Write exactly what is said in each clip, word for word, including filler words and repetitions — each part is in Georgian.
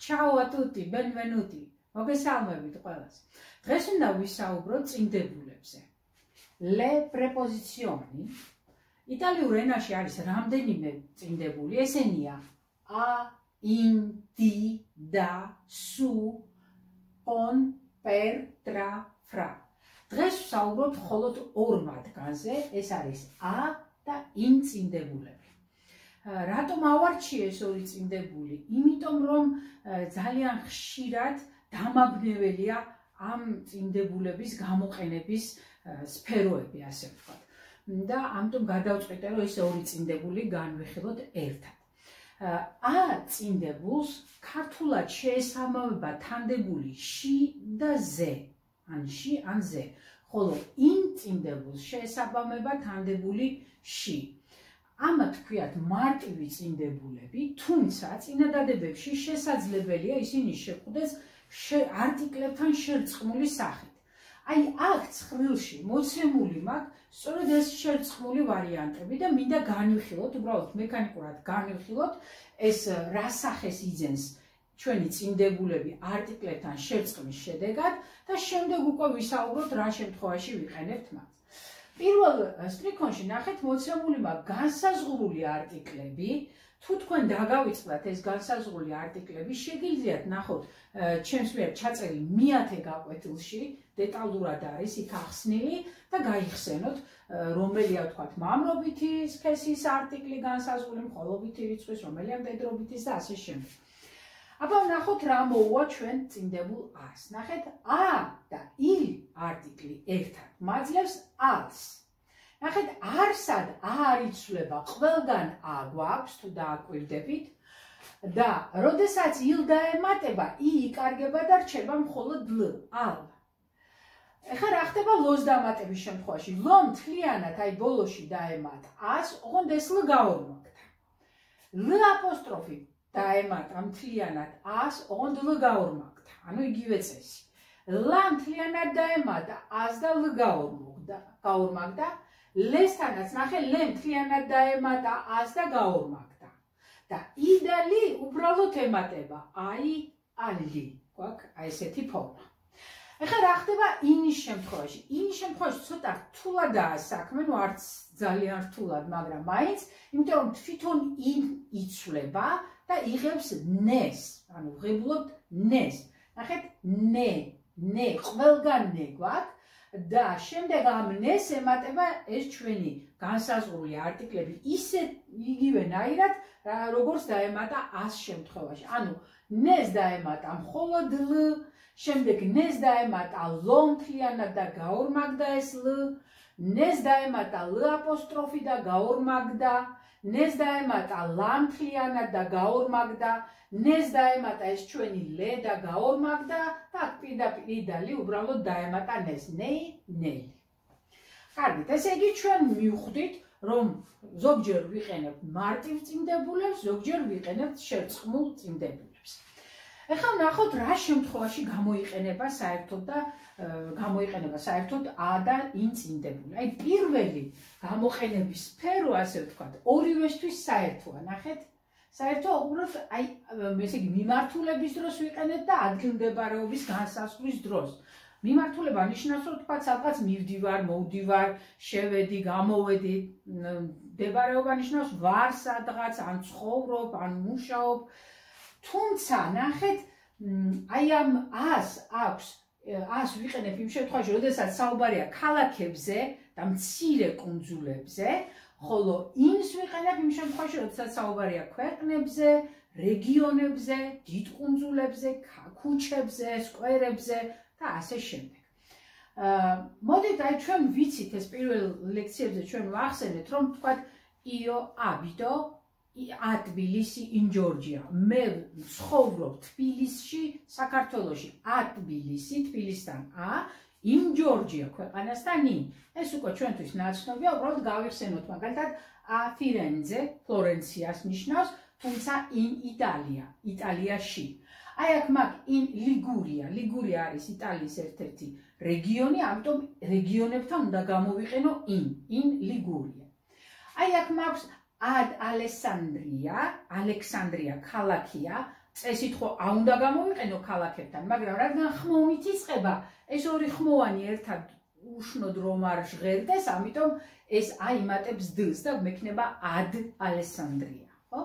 Ciao a tutti, benvenuti. მოგესალმებით ყველას. დღეს უნდა ვისაუბროთ წინდებულებზე. Le preposizioni. იტალიურ ენაში არის რამდენიმე წინდებული, ესენია a, in, di, da, su, con, per, tra, fra. დღეს ვსაუბრობთ მხოლოდ ორ მათგანზე, ეს არის a და in წინდებულები. რატომ ავარჩიე ეს ორი წინდებული? იმიტომ რომ ძალიან ხშირად დამაბნეველია ამ წინდებულების გამოყენების სფეროები, ასე ვთქვათ. და ამიტომ გადავწყვიტე, რომ ეს ორი წინდებული განვიხილოთ ერთად. a წინდებულს ქართულად შეესაბამება თანდებული ში და ზე, ან ში, ან ზე, ხოლო in წინდებულს შეესაბამება თანდებული ში. ამათ ქვიათ მარტივი წინდებულები, თუმცა წინადადებებში შესაძლებელია ისინი შეხვდეს არტიკლებთან შერწყმული სახით. აი აქ ცხრილში მოცემული მაქვს სწორედ ეს შერწყმული ვარიანტები და მინდა განვიხილოთ, უბრალოდ მექანიკურად განვიხილოთ ეს რა სახეს იძენს ჩვენი წინდებულები არტიკლებთან შერწყმის შედეგად და შემდეგ უკვე ვისაუბროთ რა შემთხვევაში ვიყენებთ მას. პირველ სტრიქონში ნახეთ მოცემული მაქვს განსაზღვრული არტიკლები. თუ თქვენ დაგავიწყდათ ეს განსაზღვრული არტიკლები, შეგიძლიათ ნახოთ ჩემს მიერ ჩაწერილი მეათე გაკვეთილში, დეტალურად არის იქ ახსნილი და გაიხსენოთ რომელია ვთქვათ მამრობითი სქესის არტიკლი განსაზღვრული, მხოლობითი რიცხვის, რომელია მდედრობითის და ასე შემდეგ. აბა ნახოთ რა მოუვა ჩვენ წინდებულ ას. ნახეთ a და il არტიკლი ერთად მაძლევს als. ნახეთ არსად a არ იცვლება, ყველგან a გვაქვს თუ დააკვირდებით და როდესაც il დაემატება, i იკარგება და რჩება მხოლოდ l, al. ეხლა რა ხდება ლოს დამატების შემთხვევაში? ლო მთლიანად აი ბოლოში დაემატა as, ოღონდ ეს l გაორმაგდა. l აპოსტროფი დაემატა მთლიანად as, ოღონდ l გაორმაგდა. ანუ იგივე წესი. l მთლიანად დაემატა as და l გაორმაგდა, გაორმაგდა. ლესთანაც ნახე l მთლიანად დაემატა as და გაორმაგდა. და i და l უბრალოდ ემატება ai, ali. გვაქვს აი ესეთი ფორმა. ეხლა რა ხდება ინის შემთხვევაში? ინის შემთხვევაში ცოტა რთულადაა საქმე, ნუ არც ძალიან რთულად, მაგრამ მაინც, იმიტომ რომ თვითონ in იცვლება და იღებს nes, ანუ ვღებულობთ nes. ნახეთ ne, ne, ყველგან ne გვაქვს და შემდეგ ამ nes ემატება ეს ჩვენი განსაზღვრული არტიკლები ისე იგივენაირად, როგორც დაემატა as შემთხვევაში. ანუ nes დაემატა მხოლოდ l, შემდეგ nes დაემატა lo მთლიანად და გაორმაგდა ეს l, nes დაემატა l აპოსტროფი და გაორმაგდა, nes დაემატა la მთლიანად და გაორმაგდა, nes დაემატა ეს ჩვენი l და გაორმაგდა და პირდაპირ i და l უბრალოდ დაემატა nes, nei, nei. კარგით, ესე იგი ჩვენ მივხვდით, რომ ზოგჯერ ვიყენებთ მარტივ წინდებულებს, ზოგჯერ ვიყენებთ შერწყმულ წინდებულებს. ეხლა ნახოთ რა შემთხვევაში გამოიყენება საერთოდ და გამოიყენება საერთოდ a და in წინდებული. აი პირველი გამოყენების სფერო, ასე ვთქვათ, ორივესთვის საერთოა. ნახეთ, საერთო უბრალოდ აი ესე იგი მიმართულების დროს ვიყენებთ და ადგილმდებარეობის განსაზღვრის დროს. მიმართულება ნიშნავს, რომ თქვა სადღაც მივდივარ, მოვდივარ, შევედი, გამოვედი. მდებარეობა ნიშნავს ვარ სადღაც, ან ცხოვრობ, ან მუშაობ. თუმცა ნახეთ, აი ამ as აქვს, as ვიყენებ იმ შემთხვევაში, როდესაც საუბარია ქალაქებზე და მცირე კუნძულებზე, ხოლო ins ვიყენებ იმ შემთხვევაში, როდესაც საუბარია ქვეყნებზე, რეგიონებზე, დიდ კუნძულებზე, ქუჩებზე, სკვერებზე და ასე შემდეგ. მოდით აი ჩვენ ვიცით ეს პირველ ლექციებზე ჩვენ ვახსენეთ, რომ თქვათ io abito a Tbilisi in Georgia. მე ცხოვრობ თბილისში, საქართველოში. a Tbilisi, თბილისთან a, in Georgia, ქვეყანასთან in. ეს უკვე ჩვენთვის ნაცნობია, უბრალოდ გავიხსენოთ მაგალითად a Firenze, ფლორენციას ნიშნავს, თუმცა in Italia, იტალიაში. აი აქ მაქვს in Liguria. Liguria არის იტალიის ერთ-ერთი რეგიონი, ამიტომ რეგიონებთან უნდა გამოვიყენო in, in Liguria. აი აქ მაქვს ad Alessandria, Alexandria ქალაქია, წესით ხო არ უნდა გამოვიყენო ქალაქებთან, მაგრამ რადგან ხმოვნით იწყება, ეს ორი ხმოვანი ერთად უშნოდ რომ არ ჟღერდეს, ამიტომ ეს აიმატებს д-ს და მექნება ad Alessandria, ხო?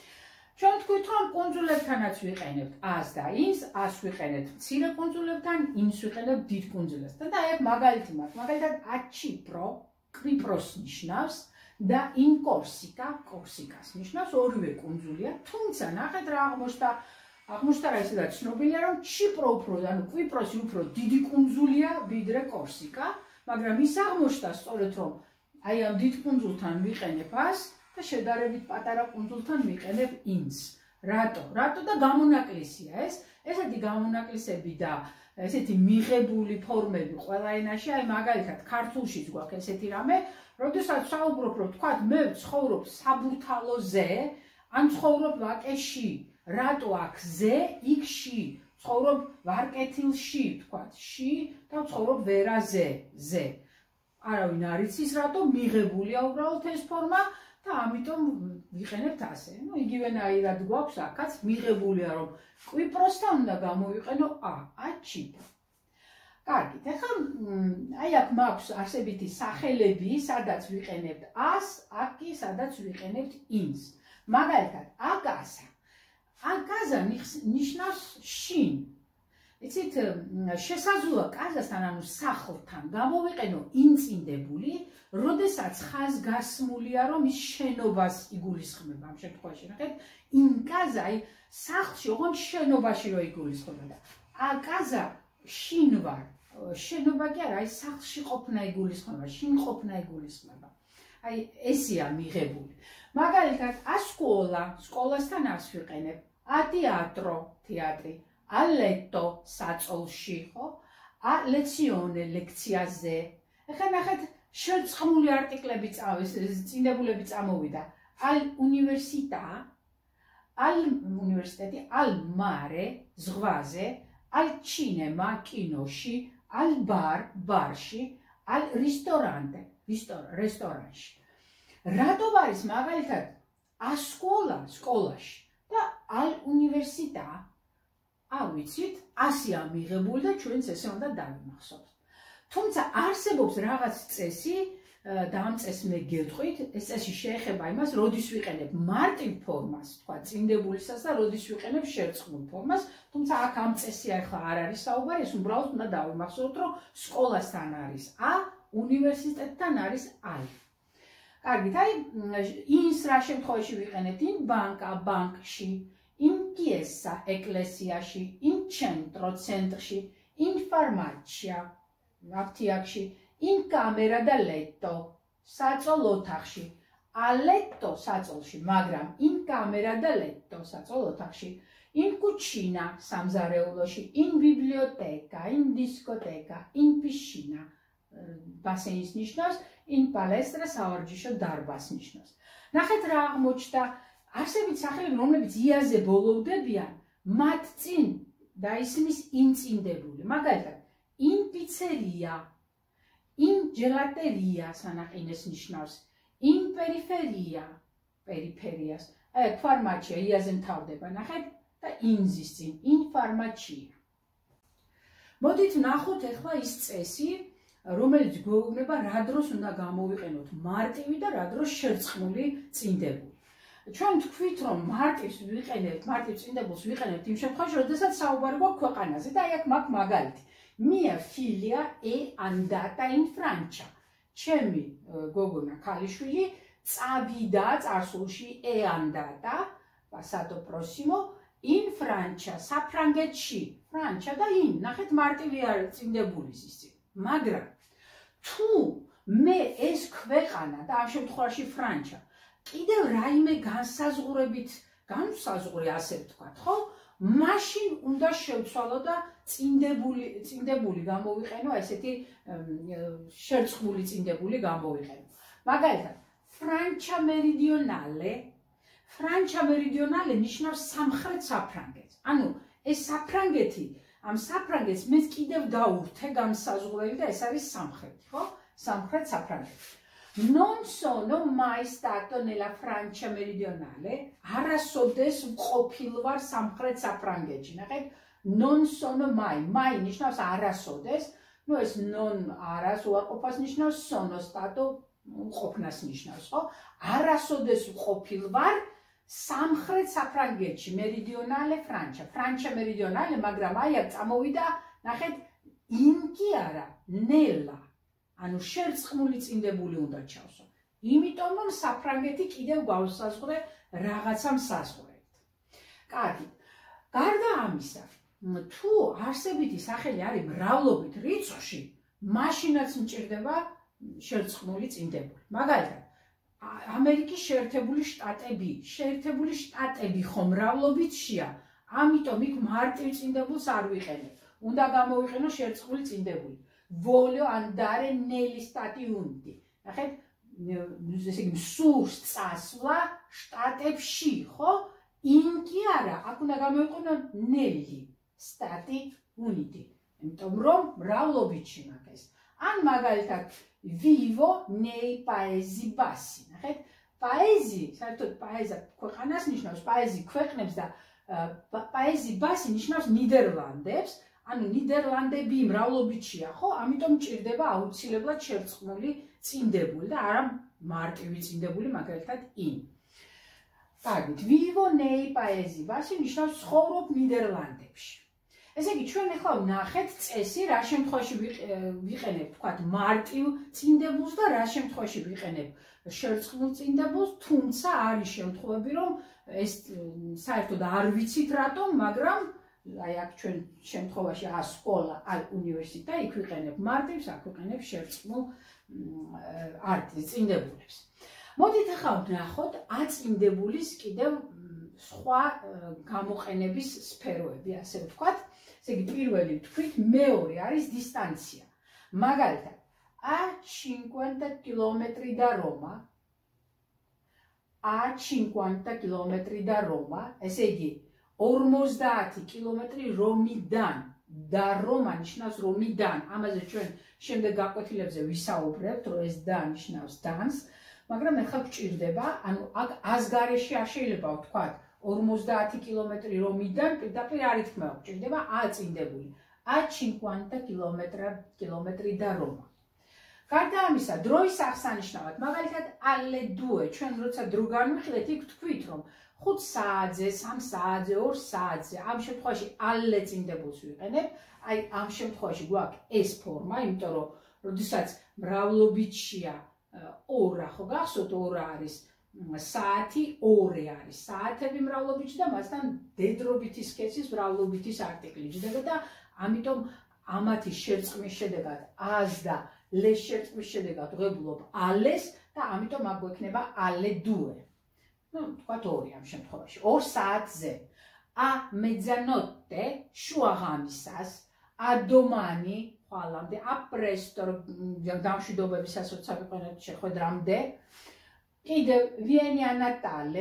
ჩვენ თქვით რომ კუნძულებთანაც ვიყენებთ ას და ინს, ას ვიყენებთ მცირე კუნძულებთან, ინს ვიყენებთ დიდ კუნძულებთან. და აი მაგალითი მაქვს, მაგალითად ачипро, კვიპროს ნიშნავს და ინ კორსიკა, კორსიკას ნიშნავს, ორივე კუნძულია, თუმცა ნახეთ რა აღმოჩნდა, აღმოჩნდა რა ისედაც ცნობილია რომ ჩიპრო უფრო, ანუ კვიპროსი უფრო დიდი კუნძულია ვიდრე კორსიკა, მაგრამ ის აღმოჩნდა სწორედ რომ აი ამ დიდ კუნძულთან ვიყენებ ას და შედარებით პატარა კუნძულთან ვიყენებ ინს. რატო? რატო და გამონაკლისია ეს? ესეთი გამონაკლისები და ესეთი მიღებული ფორმები ყველა ენაში, აი მაგალითად ქართულშიც გვაქვს ესეთი რამე, როდესაც საუბრობ რომ თქვათ მე ვცხოვრობ საბურთალოზე, ან ცხოვრობ ვაკეში, რატო აქ ზე, იქ ში, ცხოვრობ ვარკეთილში, თქვათ ში და ცხოვრობ ვერაზე, ზე. არავინ არ იცის რატო მიღებულია უბრალოდ ეს ფორმა და ამიტომ ვიყენებთ ასე. ნუ იგივენაირად გვაქვს აქაც მიღებულია რომ კვიპროსთან უნდა გამოვიყენო ა, ачипро. კარგით, ახლა აი აქ მაქვს არსებითი სახელები, სადაც ვიყენებთ ას, აქ კი სადაც ვიყენებთ ინს. მაგალითად, აკაზა. აკაზა ნიშნავს შინ. იცით, შესაძლოა კაზასთან, ანუ სახლთან გამოვიყენო ინწინდებული, როდესაც ხაზგასმულია, რომ ის შენობას იგულისხმება ამ შემთხვევაში. ნახეთ, ინკაზა სახლში, ოღონდ შენობაში რო იგულისხმება და აკაზა შინ ვარ. შენობა კი არა, აი სახლში ყოფნა იგულისხმება, შინ ყოფნა იგულისხმება. აი ესია მიღებული. მაგალითად, ასკოლა, სკოლასთან ას ვიყენებ, ატეატრო, თეატრი, ალეტო, საწოლში, ხო? ალეციონე, ლექციაზე. ახლა ნახეთ, შერწყმული არტიკლები წავეს, წინდებულები წამოვიდა. ალ უნივერსიტა, ალ უნივერსიტეტი, ალ მარე, ზღვაზე, ალ ჩინემა, კინოში, ალ ბარ, ბარში, ალ რესტორანტე, რესტორანში. რატო არის მაგალითად ასკოლა, სკოლაში და ალ უნივერსიტა, არ ვიცით, ასია მიღებული და ჩვენც ესე უნდა დავიმახსოვროთ. თუმცა არსებობს რაღაც წესი და ამ წესს მე გეტყვით, ეს წესი შეეხება იმას, როდის ვიყენებ მარტივ ფორმას, თქვა წინდებულისას და როდის ვიყენებ შერწყმულ ფორმას, თუმცა აქ ამ წესი ახლა არ არის საუბარი, ეს უბრალოდ უნდა დავიმახსოვროთ, რომ სკოლასთან არის ა, უნივერსიტეტთან არის ალ. კარგით, აი ინს რა შემთხვევაში ვიყენებთ? ინ ბანკა, ბანკში, ინ კიესა, ეკლესიაში, ინ ცენტრო, ცენტრში, ინ ფარმაცია, აფთიაქში, ინ კამერა და ლეტო, საწოლ ოთახში, ალეტო საწოლში, მაგრამ ინ კამერა და ლეტო საწოლ ოთახში, ინ კუჩინა სამზარეულოში, ინ ბიბლიოთეკა, ინ დისკოთეკა, ინ პიშინა, ბასენის ნიშნავს, ინ პალესტრა სავარჯიშო დარბაზს ნიშნავს. ნახეთ რა აღმოჩნდა, არსებით სახელები, რომლებიც იაზე ბოლოვდებიან, მათ წინ დაისმის ინწინდებული. მაგალითად, ინ პიცერია, ინ ჯელატერია სანაყინეს ნიშნავს, ინ პერიფერია, პერიფერიას, აი ფარმაცია იაზე მთავრდება, ნახეთ და ინზის წინ, ინ ფარმაცია. მოდით ნახოთ ახლა ის წესი, რომელიც გვეუბნება რა დროს უნდა გამოვიყენოთ მარტივი და რა დროს შერწყმული წინდებული. ჩვენ თქვით რომ მარტივს ვიყენებთ, მარტივ წინდებულს ვიყენებთ იმ შემთხვევაში, როდესაც საუბარი გვაქვს ქვეყანაზე და აი აქ მაქვს მაგალითი. Mia figlia è andata in Francia. ჩემი გოგონა ქალიშვილი წავიდა წარსულში è andata, passato prossimo, in Francia, საფრანგეთში. ფრანჩა და in, ნახეთ მარტივი არის წინდებულის ის წინ. მაგრამ თუ მე ეს ქვეყანა და ამ შემთხვევაში ფრანჩა კიდევ რაიმე განსაზღვრებით, განსაზღვრე ასე ვთქვათ, ხო? მაშინ უნდა შევცვალო და წინდებული, წინდებული გამოვიყენო, ესეთი შერწყმული წინდებული გამოვიყენო. მაგალითად, ფრანჩა მერიდიონალე, ფრანჩა მერიდიონალე ნიშნავს სამხრეთ საფრანგეთს. ანუ ეს საფრანგეთი, ამ საფრანგეთს მეც კიდევ დავურთე განსაზღვრელი და ეს არის სამხრეთი, ხო? სამხრეთ საფრანგეთი. non sono mai stato nella Francia meridionale, არასოდეს ვყოფილ ვარ სამხრეთ საფრანგეთში. ნახეთ, non sono mai, mai ნიშნავს არასოდეს, ну ეს non არას უარყოფას ნიშნავს, sono stato ყოფნას ნიშნავს, ხო? არასოდეს ვყოფილ ვარ სამხრეთ საფრანგეთში, meridionale Francia, Francia meridionale, მაგრამ აი აქ წამოვიდა, ნახეთ, იმ კი არა, nella ანუ შერწყმული წინდებული უნდა ჩავსო. იმიტომ რომ საფრანგეთი კიდევ გავსაზღვრე რაღაცა მსაზღვრებით. კარგი. გარდა ამისა, თუ არსებითი სახელი არის მრავლობით რიცხვში, მაშინაც მჭირდება შერწყმული წინდებული. მაგალითად, ამერიკის შეერთებული შტატები, შეერთებული შტატები ხო მრავლობითშია, ამიტომ იქ მარტივ წინდებულს არ ვიყენებ. უნდა გამოვიყენო შერწყმული წინდებული. Voglio andare negli Stati Uniti. ნახეთ, ესე იგი მსურს წასვლა შტატებში, ხო? იმ კი არა, აქ უნდა გამოვიყენო negli Stati Uniti. იმიტომ რომ მრავლობითში მაგას. ან მაგალითად vivo nei Paesi Bassi. ნახეთ, paesi, საერთოდ paesa ქვეყანას ნიშნავს, paesi ქვეყნებს და Paesi Bassi ნიშნავს ნიდერლანდებს. ანუ ნიდერლანდები მრავლობითშია, ხო? ამიტომ მჭირდება აუცილებლად შერწყმული წინდებული და არა მარტივი წინდებული, მაგალითად in. კარგით, vivo nei Paesi Bassi ნიშნავს ცხოვრობ ნიდერლანდებში. ესე იგი, ჩვენ ახლა ვნახეთ წესი, რა შემთხვევაში ვიყენებ, თქვათ, მარტივ წინდებულს და რა შემთხვევაში ვიყენებ შერწყმულ წინდებულს, თუმცა არის შემთხვევები, რომ ეს საერთოდ არ ვიცით რატომ, მაგრამ აი აქ ჩვენ შემთხვევაში ა სკოლა, აი უნივერსიტეტი, იქ ვიყენებ მარტივს, აქ ვიყენებ შერწყმულ არტის წინდებულებს. მოდით ახლა ვნახოთ ა წინდებულის კიდევ სხვა გამოყენების სფეროები, ასე ვთქვათ. ესე იგი, პირველი ვთქვით, მეორე არის დისტანცია. მაგალითად, a cinquanta chilometri da Roma, a cinquanta chilometri da Roma, ესე იგი ორმოცდაათი კილომეტრი რომიდან და რომა ნიშნავს რომიდან. ამაზე ჩვენ შემდეგ გაკვეთილებზე ვისაუბრებთ, რომ ეს და ნიშნავს დანს, მაგრამ ახლა გვჭირდება, ანუ აქ აზგარეში არ შეიძლება ვთქვათ ორმოცდაათი კილომეტრი რომიდან, პირდაპირ არ ითქმება, გვჭირდება a წინდებული. a cinquanta chilometri da Roma. გარდა ამისა, დროის აღსანიშნავად, მაგალითად alle due, ჩვენ როცა დრო განვიხილეთ, იქ ვთქვით, რომ ხუთ საათზე, სამ საათზე, ორ საათზე, ამ შემთხვევაში alle წინდებულს ვიყენებ, აი ამ შემთხვევაში გვაქვს ეს ფორმა, იმიტომ რომ როდესაც მრავლობითშია ორა, ხო გახსოვთ, ორა არის საათი, ორი არის საათები მრავლობითში და მასთან დედრობითი სქესის მრავლობითის არტიკლი ჯდება და ამიტომ ამათი შერწყმის შედეგად ას და ლეს შერწყმის შედეგად ვღებულობ alles და ამიტომ აქ გვექნება alle due. Ну, თქვათ ორი ამ შემთხვევაში. ორ საათზე. A mezzanotte, შუაღამისას, a domani, ხვალამდე, a presto, დამშვიდობებისას როცა ვიყენებთ შეხვედრამდე. კიდევ vieni a Natale,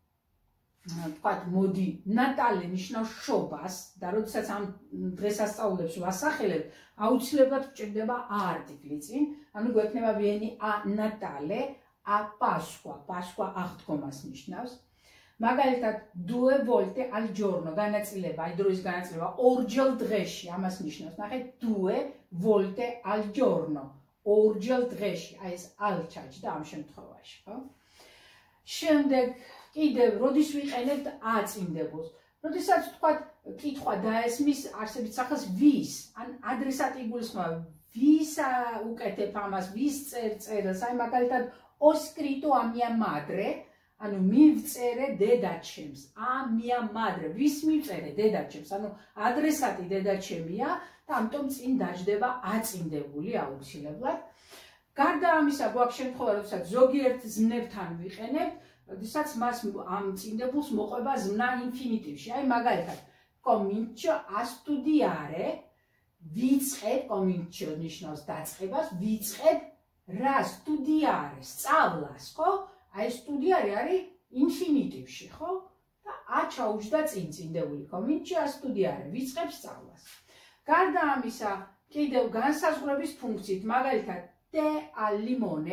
თქვათ მოდი, Natale ნიშნავს შობას და როდესაც ამ დღესასწაულებს ვასახელებ, აუცილებლად გვჭირდება a არტიკლი წინ, ანუ გვექნება vieni a Natale, a Pasqua, Pasqua აღდგომას ნიშნავს. მაგალითად, due volte al giorno, განაწილება, აი დროის განაწილება, ორჯერ დღეში, ამას ნიშნავს. ნახეთ, due volte al giorno, ორჯერ დღეში, აი ეს al ჩაჯდა ამ შემთხვევაში, ხო? შემდეგ კიდევ, როდის ვიყენებთ a წინდებულს? როდესაც თქვათ, კითხვა დაესმის არსებით სახელს ვის, ან ადრესატი იგულისხმება, ვის უკეთებ ამას, ვის წერ წერილს, აი მაგალითად ho scritto a mia madre, ანუ მივწერე დედაჩემს, a mia madre, ვის მივწერე დედაჩემს, ანუ ადრესატი დედაჩემია და ამიტომ წინ დაждდება a წინდებული აუცილებლად. გარდა ამისა, გვაქვს შემთხვევა, როდესაც ზოგიერთ ზმნებთან ვიყენებთ, როდესაც მას ამ წინდებულს მოყვება ზმნა ინფინიტივში. აი მაგალითად, comincio a studiare, ვიწყებ, comincio ნიშნავს დაწყებას, ვიწყებ რა studiare, სწავლას, ხო? აი studiare არის ინფინიტივში, ხო? და a ჩაუჯდა წინ წინდებული, comincio a studiare, ვიწყებ სწავლას. გარდა ამისა, კიდევ განსაზღვრების ფუნქციით, მაგალითად te al limone,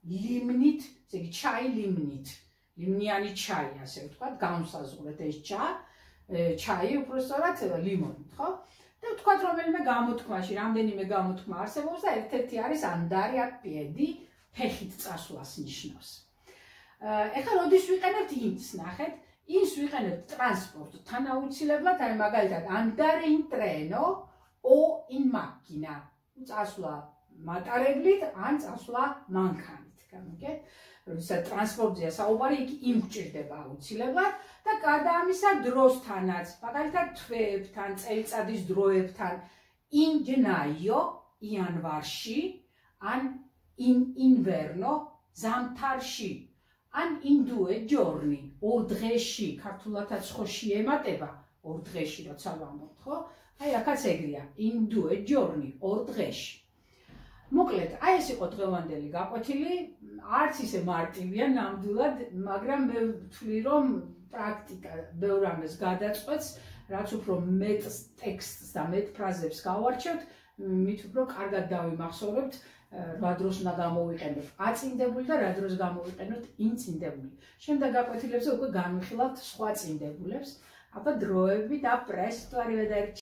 ლიმნით, ესე იგი ჩაი ლიმნით, ლიმნიანი ჩაი, ასე ვთქვათ, განსაზღვრეთ ეს ჩა, ჩაი უпростоრად ლიმონით, ხო? და ვთქვათ, რომელიმე გამოთქმაში, რამდენიმე გამოთქმა არსებობს და ერთ-ერთი არის ანდარი აქ პიედი, ფეხით წასვლას ნიშნავს. ეხლა როდის ვიყენებთ ინს, ნახეთ, ინს ვიყენებთ ტრანსპორტთან აუცილებლად, აი მაგალითად, andare in treno o in macchina. წასვლა მატარებლით ან წასვლა მანქანით, გამიგეთ? როდესაც ტრანსპორტზეა საუბარი, იქ იმ გჭირდება აუცილებლად და გარდა ამისა დროსთანაც, მაგალითად თვეებთან, წელიწადის დროებთან, in gennaio, იანვარში, ან in inverno, ზამთარში, ან in due giorni, ორ დღეში, ქართულადაც ხო შეემატება, ორ დღეში როცა ვამბობთ, ხო? აი აქაც ეგრეა, in due giorni, ორ დღეში. მოკლედ, აი ეს იყო დღევანდელი გაკვეთილი, არც ისე მარტივია ნამდვილად, მაგრამ მე ვთვლი, რომ პრაქტიკა ბევრ რამეს გადაწყვეტს, რაც უფრო მეტ ტექსტს და მეტ ფრაზებს გავარჩევთ, მით უფრო კარგად დავიმახსოვრებთ, რა დროს უნდა გამოვიყენოთ აწინდებული და რა დროს გამოვიყენოთ ინწინდებული. შემდეგ გაკვეთილებზე უკვე განვიხილავთ სხვა წინდებულებს, აბა დროები და პრესტ.